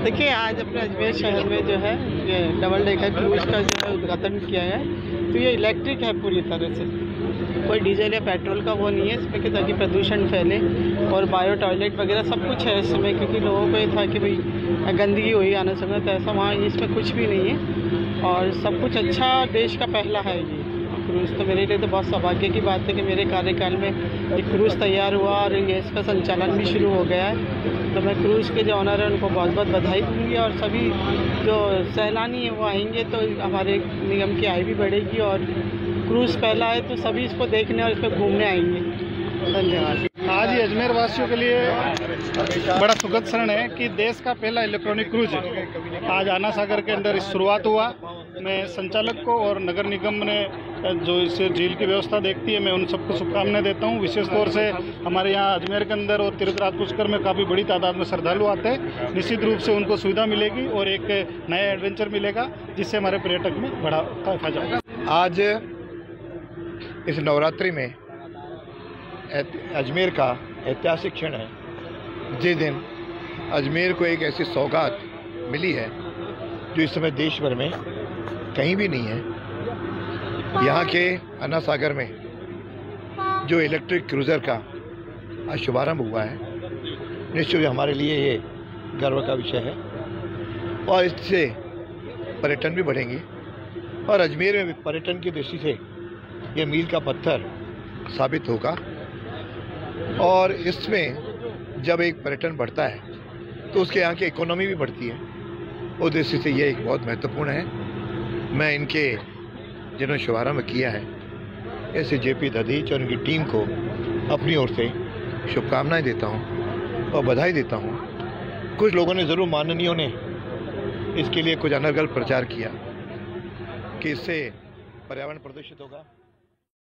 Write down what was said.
देखिए, आज अपने अजमेर शहर में जो है ये डबल डेकर क्रूज़ का जो है उद्घाटन किया है। तो ये इलेक्ट्रिक है पूरी तरह से, कोई डीजल या पेट्रोल का वो नहीं है इसमें कि ताकि प्रदूषण फैले। और बायो टॉयलेट वगैरह सब कुछ है इसमें, क्योंकि लोगों को ये था कि भाई गंदगी हुई आने समय, तो ऐसा वहाँ इसमें कुछ भी नहीं है और सब कुछ अच्छा। देश का पहला है ये क्रूज़, तो मेरे लिए तो बहुत सौभाग्य की बात है कि मेरे कार्यकाल में ये क्रूज़ तैयार हुआ और ये इसका संचालन भी शुरू हो गया है। तो मैं क्रूज़ के जो ऑनर हैं उनको बहुत बहुत बधाई दूँगी और सभी जो सैलानी हैं वो आएंगे तो हमारे निगम की आय भी बढ़ेगी और क्रूज़ पहला है तो सभी इसको देखने और इस पर घूमने आएंगे। धन्यवाद। आज ही अजमेर वासियों के लिए बड़ा सुखद क्षण है कि देश का पहला इलेक्ट्रॉनिक क्रूज आज आना सागर के अंदर शुरुआत हुआ। मैं संचालक को और नगर निगम ने जो इस झील की व्यवस्था देखती है, मैं उन सबको शुभकामनाएं देता हूं। विशेष तौर से हमारे यहाँ अजमेर के अंदर और तीर्थराज पुष्कर में काफ़ी बड़ी तादाद में श्रद्धालु आते हैं। निश्चित रूप से उनको सुविधा मिलेगी और एक नया एडवेंचर मिलेगा जिससे हमारे पर्यटक में बड़ा फायदा होगा। आज इस नवरात्रि में अजमेर का ऐतिहासिक क्षण है, जिस दिन अजमेर को एक ऐसी सौगात मिली है जो इस समय देश भर में कहीं भी नहीं है। यहाँ के अन्ना सागर में जो इलेक्ट्रिक क्रूज़र का आज शुभारंभ हुआ है, निश्चित हमारे लिए ये गर्व का विषय है और इससे पर्यटन भी बढ़ेंगे और अजमेर में पर्यटन की दृष्टि से ये मील का पत्थर साबित होगा। और इसमें जब एक पर्यटन बढ़ता है तो उसके यहाँ की इकोनॉमी भी बढ़ती है, उस दृष्टि से ये एक बहुत महत्वपूर्ण है। मैं इनके जिन्होंने शुभारंभ किया है ऐसे जेपी दधीच और उनकी टीम को अपनी ओर से शुभकामनाएं देता हूं और बधाई देता हूं। कुछ लोगों ने ज़रूर, माननीयों ने इसके लिए कुछ अनर्गल प्रचार किया कि इससे पर्यावरण प्रदूषित होगा।